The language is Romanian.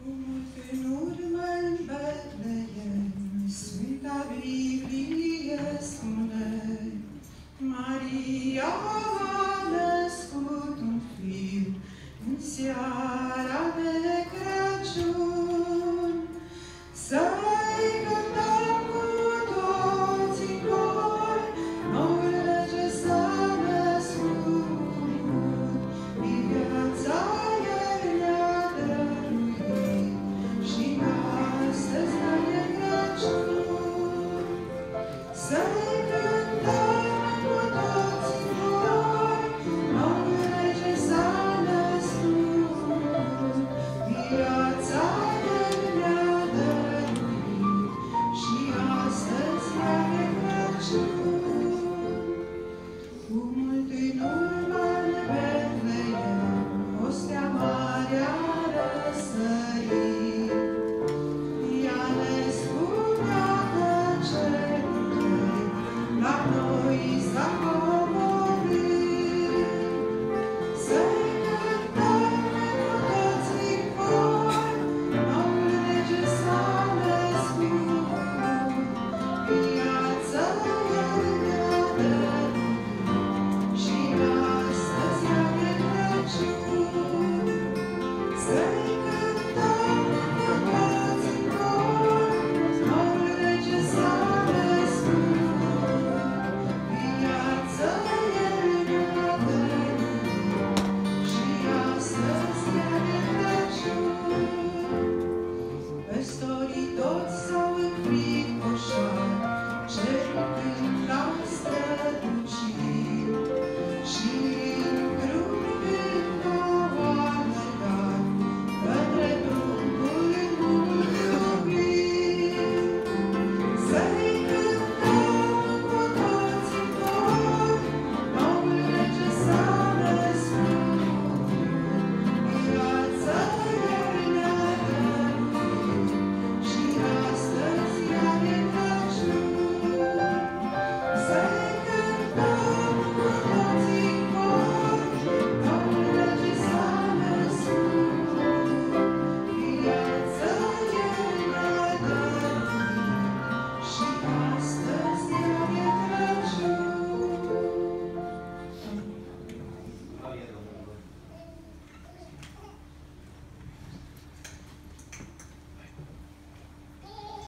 Cu mult în urmă în Betleem, Sfânta Biblie spune, Maria a născut un fiu în seara de Crăciun. Să-i cântăm cu toți în cor, noul rege s-a născut, viața El ne-a dăruit și astăzi la de Crăciun. Să-i cântăm cu toți în cor, noul rege s-a născut, viața El ne-a dăruit și astăzi la de Crăciun. Cu mult în urmă în Betleem, o stea mare a răsărit. Ea ne spunea că cerul drept la noi s-a coborât. Să-i cântăm cu toți în cor, noul rege s-a născut, viața El ne-a dăruit și astăzi e de Crăciun. Să-i